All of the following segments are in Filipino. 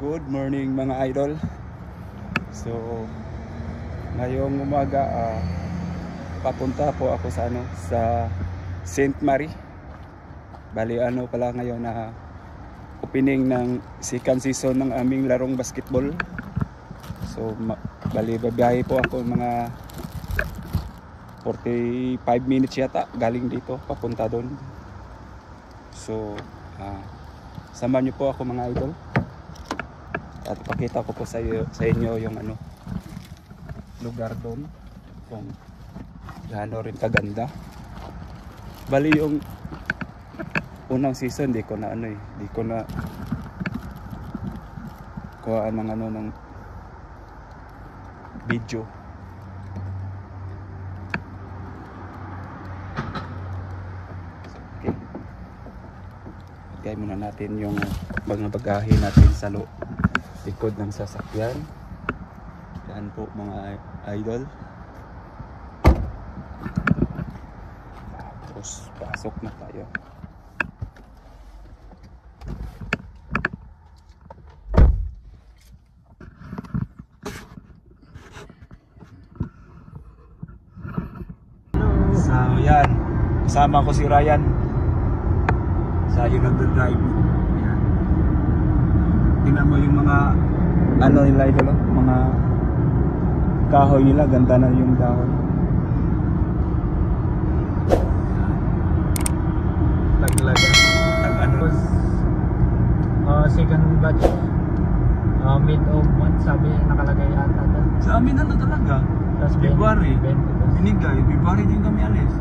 Good morning mga idol. So ngayong umaga papunta po ako sa sa St. Mary. Bali pala ngayon na opening ng second season ng aming larong basketball. So bali babiyahe po ako mga 45 minutes yata galing dito papunta doon. So samahan niyo po ako mga idol. At ipakita ko po sa inyo yung lugar doon kung gaano rin kaganda. Bali yung unang season di ko na kuhaan ng video. Okay. Lagay muna natin yung mga bagahe natin sa likod ng sasakyan. Yan po mga idol. Tapos pasok na tayo. So yan, kasama ko si Ryan. Sa yung nagdadrive. Tingnan mo yung mga nila idol, mga kahoy nila, ganda na yung dahon. Laglagan. Second batch. Mid of month sabi nakalagay ata. Sa amin talaga. February. Binigay, February din kami alis.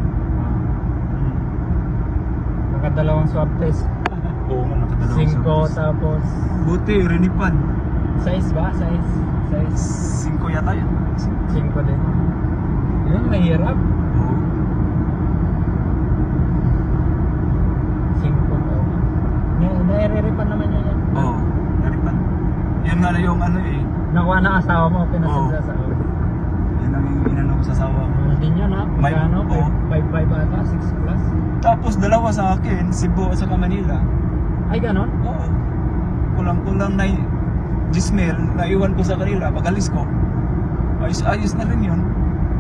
Nakadalawang swab test. Oo nga, nakadalawang 5 tapos buti, rinipan. Size ba? Size? 5 yata yun. 5 din. Yun, mahirap. Oo. 5 daw. Nairiripan naman yan. Oo, naripan. Yan nga na yung Nakuha na asawa mo, pinasagsa sa asawa. Yan ang inano ko sa asawa. Hindi nyo na, magkano? 5.5 ata, 6 plus. Tapos dalawa sa akin, Cebu at saka Manila. Ay, ganon? Oo. Kulang-kulang na Gismel, naiwan ko sa kanila pag-alis ko. Ayos na rin yun.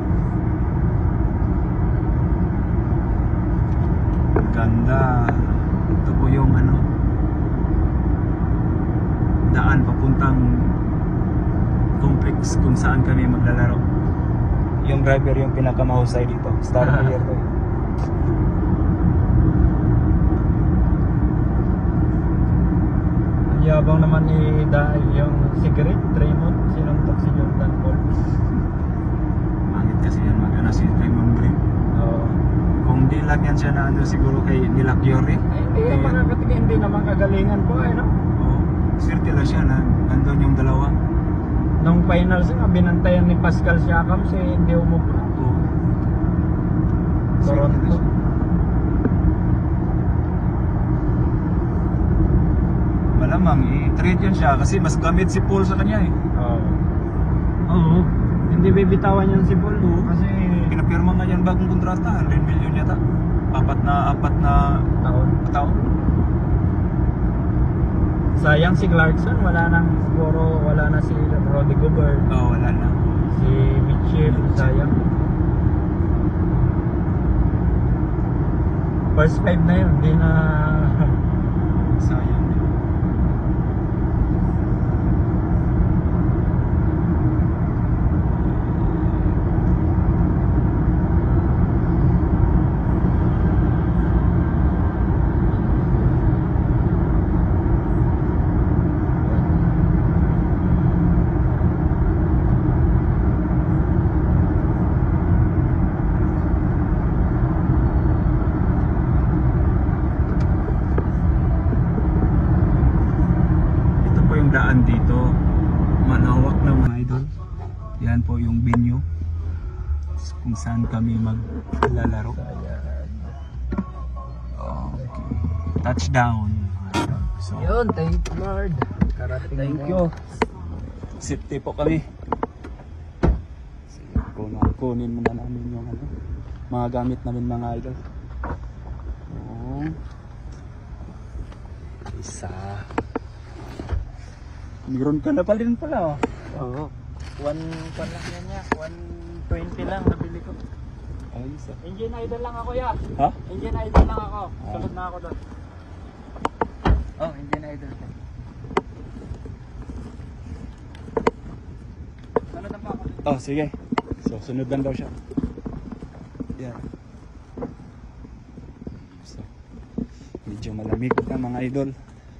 Ganda. Ito po yung daan papuntang complex kung saan kami maglalaro. Yung driver yung pinakamahusay dito. Star player to. Yabang naman ni dahil yung cigarette, Raymond, sinuntok si Jordan Paul. Mangit kasi yan si Raymond Green. Oo. Kung di lang yan siya na siguro kay Nilak Yori. Ay, hindi yan makakatingin, hindi naman kagalingan po no? Oo. Swerte lang siya na andun yung dalawa. Nung finals nga, binantayan ni Pascal Siakam si hindi umubra. Oo. Toronto. Malamang i-trade yan siya kasi mas gamit si Paul sa kanya Oo. Oo. Hindi bibitawan yan si Paul. Kasi pinapirma nga yan bagong kontrata, 100 million yata. Apat na taon. Sayang si Clarkson, wala na si Rudy Gobert. Oo, wala na. Si Mitchell, sayang. First 5 na yun, hindi na sayang. Daan dito, manawak na mga idol. Yan po yung venue kung saan kami maglalaro. Okay. Touchdown. So, yun, thank you Lord. Thank you. Safety po kami. Sige, kunin muna namin yung mga gamit namin mga idol. Isa. Meron ka na pa rin pala, oh. Oo. 1 lang yan niya. 120 lang nabili ko. Ayos, ah. Engine idle lang ako ya. Ha? Engine idle lang ako. Sunod na ako doon. Oh, engine idle. Sunod na pa ako. Oh, sige. So, sunod lang daw siya. Yan. So, medyo malamig na mga idol.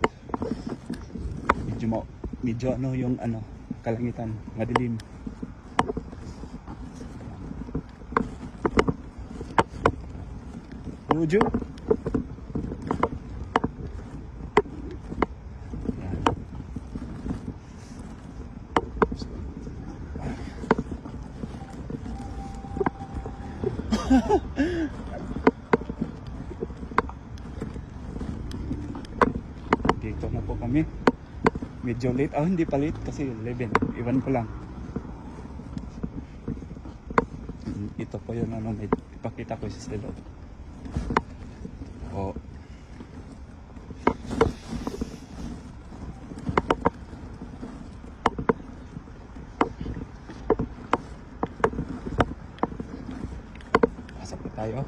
Medyo ano yung ano, kalangitan, madilim. Ujo. Yan. Dito na po kami. Medyo late. Oh, hindi pa late kasi 11. Iwan ko lang. Ito po yun ano, may ipakita ko sa silo. Oh. Pasok po tayo.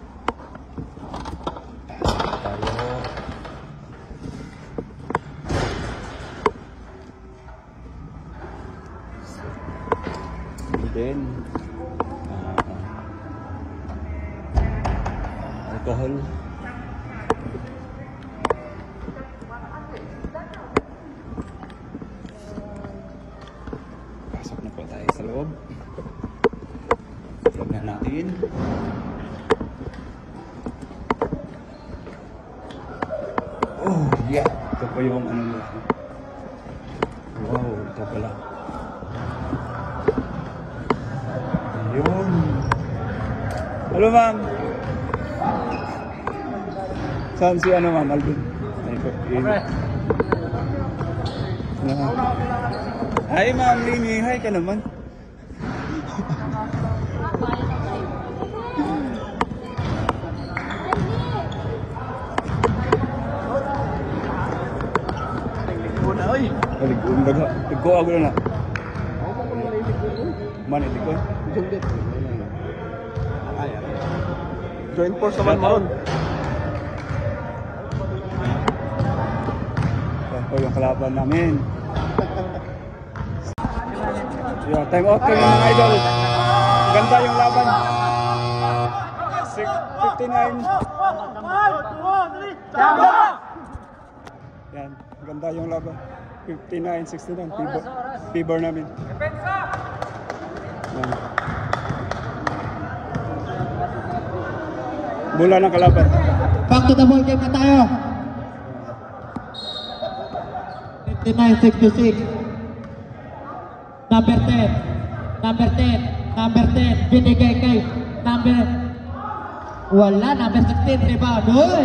Then alcohol. Pasok na po tayo sa loob. Tignan natin. Oh yeah, ito po yung ano nila. Wow, ito pala. Ayun. Hello, ma'am. Saan si ano, ma'am? Alvin? Hi, ma'am Lini. Hi ka naman. Ligod baga. Ligod ako na. Mana ligod? Jundit. Joint force naman maron. Oh, yung kalaban namin. Yeah, time out kayo mga idol. Ganda yung laban. 59. Yan, ganda yung laban. 59-69. Fever namin. Yan. Bola ng kalaban. Back to the ball game na tayo. 59-66. Number 10. Number 10. Number 10. Binigay kay number... Wala. Number 16. Rebound. Uy!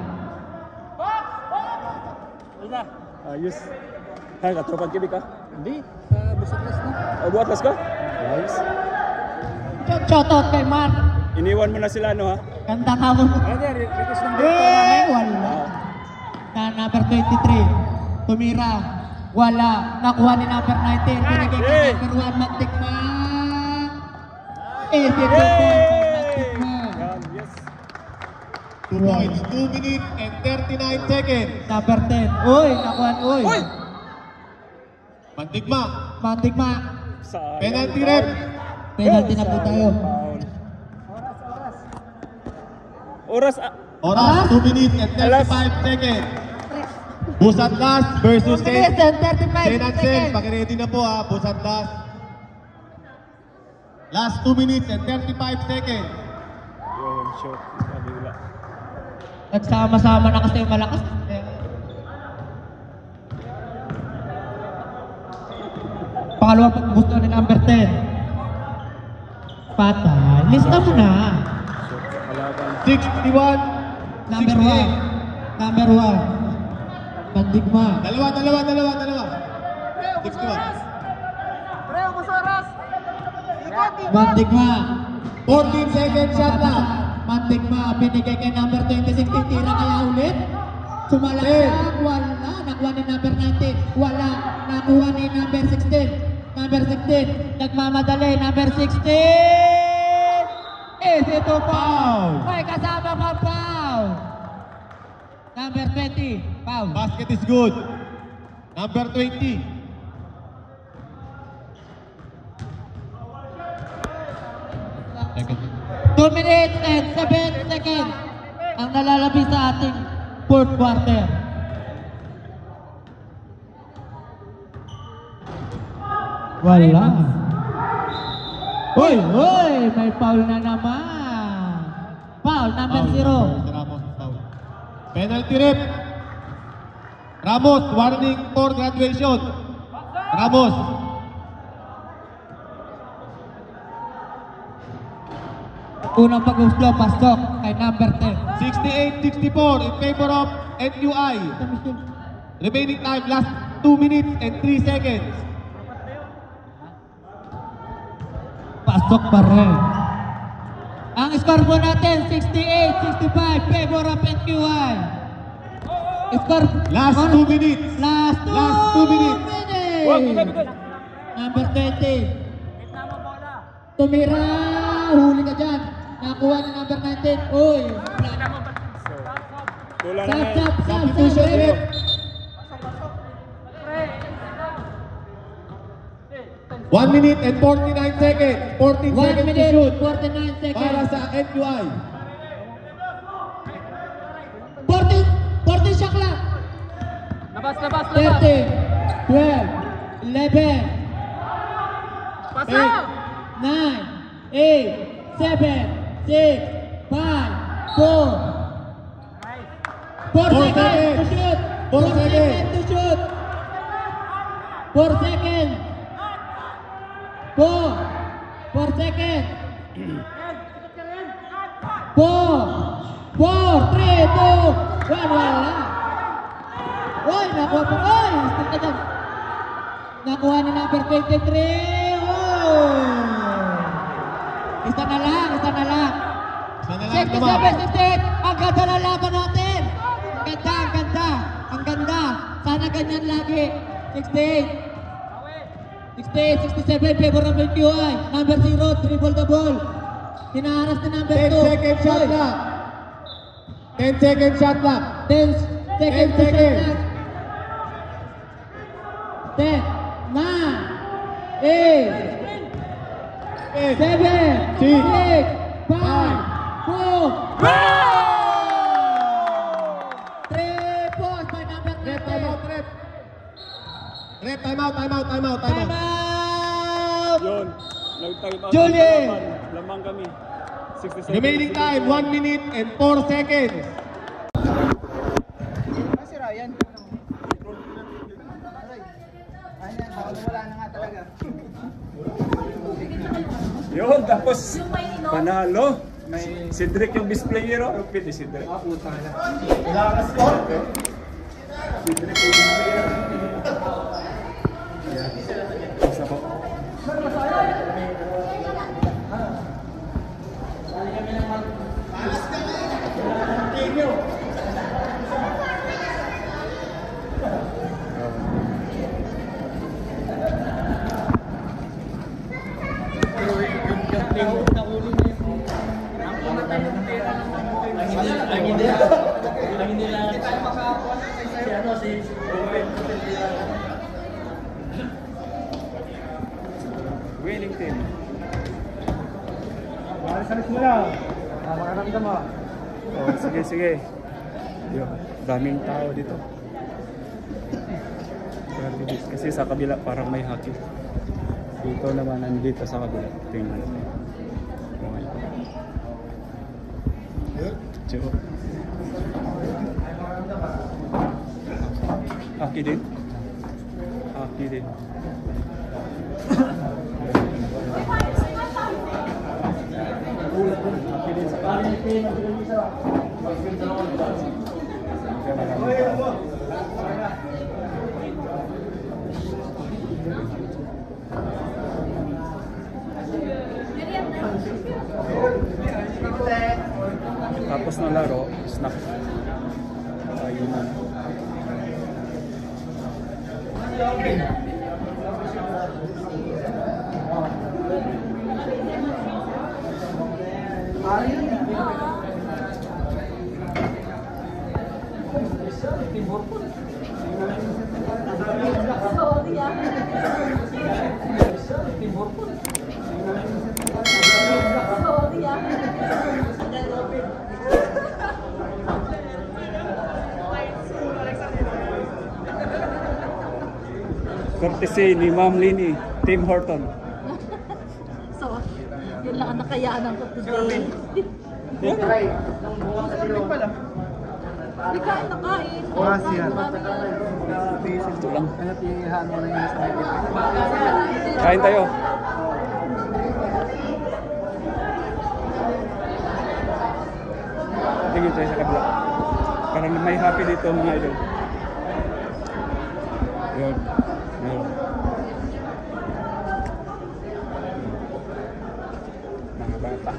Ayos. Hay, katropan kibig ka? Hindi. Busaklas na. O, buatlas ka? Ayos. Shout out kay Mark. Iniwan mo na sila, no, ha? Ganda ka mo. Request ng Wala. Na number 23. Tumira. Wala. Nakuha ni number 19. Binigay kay number 1. Magtikma. Easy to Magtikma. Yan, yes. 2 points. 2 minutes and 39 seconds. Number 10. Uy, nakuha. Uy. Mantigma. Magtikma. Sayang. Penalty rep. Penalty na po tayo. Oras. Oras. 2 minutes and 35 seconds. Busat last versus 2 minutes and 35 Senansel, seconds. paki-ready na po ha, Busat last. Last 2 minutes and 35 seconds. Yun, shot. Kabila. Nagsama-sama na kasi malakas. Pangalawang pagbusto ni number 10. Patay. Lista mo na. Kalaban. 61, Number 68. 1. Number 1. Pandigma. Dalawa. 61. Pandigma. 14 seconds shot lang. Pandigma. Binigay kay number 26. Titira kaya ulit. Sumalaksak, wala. Nakuha ni number 19. Wala. Nakuha ni number 16. Number 16. Nagmamadali. Number 16. Is ito foul. May kasama pa foul. Number 20. Foul. Basket is good. Number 20. Second. 2 minutes and 7 seconds ang nalalabis sa ating fourth quarter. Wala. Uy, may foul na naman. Foul number 0. Ramos, foul. Penalty rep. Ramos, warning for graduation. Ramos. Unang pag-uslo, pasok kay number 10. 68-64 in favor of NUI. Remaining time, last 2 minutes and 3 seconds. Pasok pa rin. Ang score po natin, 68-65, favor of NQI. Score. Last 2 minutes. Last 2 minutes. Number 20. Tumira, huli ka dyan. Nakuha ni number 19. Uy. Substitution rep. 1 minute and 49 seconds. 14 1 seconds to minute, shoot 49 seconds. para sa NUI. 40 shot clock. Labas. 13, 12, 11, Pasa! 9, 8, 7, 6, 5, 4. 4 4 seconds to seconds. shoot. 4 seconds. to shoot. 4 seconds. 4 seconds. 4, 3, 2, 1, wala. Uy, nakuha pa. Uy, stop ka dyan. Nakuha ni number 23. Uy. Isa na lang. Sana lang 67, naman. 68. Ang ganda na laban natin. Ang ganda. Sana ganyan lagi. 68. 68, 67, favor of NQI. Number 0, dribble the ball. Hinaharas ni number 2. 10 second shot clock. 10 second shot clock. 10 seconds. 10 seconds. 10, 9, 8, 7, 6, 5, 4. 3 points by number 3. Rep, time out. Time out. Yun. Nag-time out. Julie! Lamang kami. 67. Remaining time, 1 minute and 4 seconds. Yun, tapos panalo. Cedric yung best player. Pwede Cedric. Cedric yung best player. Isa po. Winning team. Salis mo lang. Makakamda mo. Oh, sige. Yun, daming tao dito. Kasi sa kabila parang may hockey. Dito naman, nandito sa kabila. Tingnan natin. Okay. Tiyo. Hockey din. Tapos ng laro, snack tayo. Courtesy ni Ma'am Lini, Tim Horton. So, yun lang ang nakayanan ko today. Hindi kain na kain. Ito lang. Kain tayo. Tingin tayo sa kabila. Parang may happy dito mga idol. Yun. Yun. Mga bata.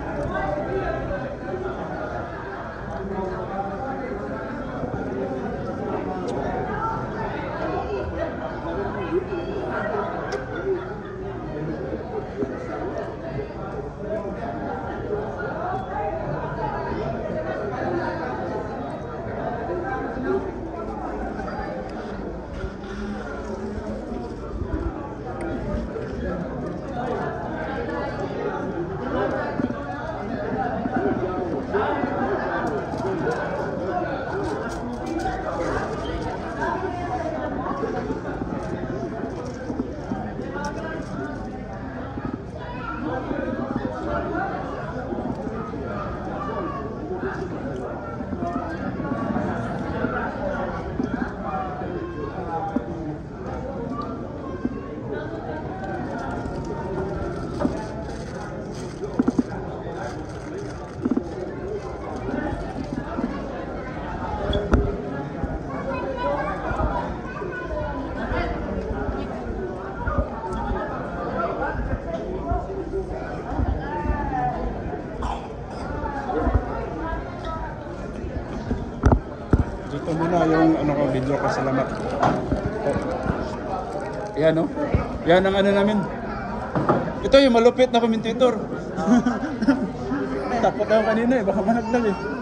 Ito muna yung ano ko, video ko. Salamat. Oh. Yan no? Yan ang ano namin. Ito yung malupit na commentator. Takot ako kanina eh, baka managlag eh.